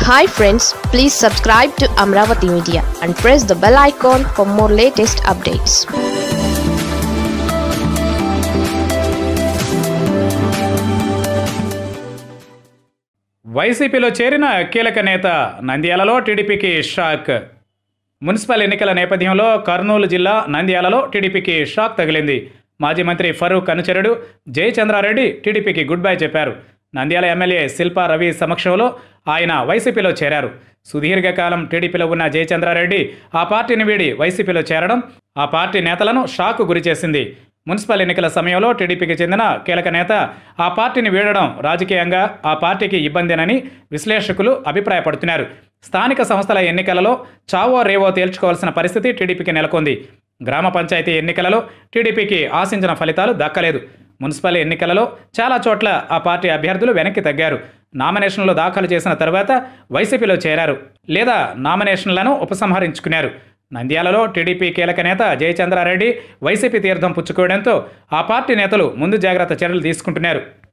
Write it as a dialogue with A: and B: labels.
A: Hi friends, please subscribe to Amaravathi Media and press the bell icon for more latest updates.
B: వైసీపీలో చేరిన కీలక నేత నంద్యాలలో టీడీపీకి షాక్. మున్సిపల్ ఎన్నికల నేపథ్యంలో కర్నూలు జిల్లా నంద్యాలలో టీడీపీకి షాక్ తగిలింది. మాజీ మంత్రి ఫరూక్ అనుచరుడు జయచంద్ర రెడ్డి టీడీపీకి గుడ్ బై చెప్పారు. నంద్యాల ఎమ్మెల్యే శిల్పా రవి సమక్షంలో ఆయన వైసీపీలో చేరారు. సుదీర్ఘకాలం టీడీపీలో ఉన్న జయచంద్ర రెడ్డి ఆ పార్టీని వీడి వైసీపీలో చేరడం ఆ పార్టీ నేతలను షాక్ గురిచేసింది. మున్సిపల్ ఎన్నికల సమయంలో టీడీపీకి చెందిన కీలక నేత ఆ పార్టీని వీడడం రాజకీయంగా ఆ పార్టీకి ఇబ్బందేనని విశ్లేషకులు అభిప్రాయపడుతున్నారు. స్థానిక సంస్థల ఎన్నికలలో చావో రేవో తేల్చుకోవాల్సిన పరిస్థితి టీడీపీకి నెలకొంది. గ్రామ పంచాయతీ ఎన్నికలలో టీడీపీకి ఆశించిన ఫలితాలు దక్కలేదు. మున్సిపల్ ఎన్నికలలో చాలా చోట్ల ఆ పార్టీ అభ్యర్థులు వెనక్కి తగ్గారు. నామినేషన్లు దాఖలు చేసిన తర్వాత వైసీపీలో చేరారు లేదా నామినేషన్లను ఉపసంహరించుకున్నారు. నంద్యాలలో టీడీపీ కీలక నేత జయచంద్ర రెడ్డి వైసీపీ తీర్థం పుచ్చుకోవడంతో ఆ పార్టీ నేతలు ముందు జాగ్రత్త చర్యలు తీసుకుంటున్నారు.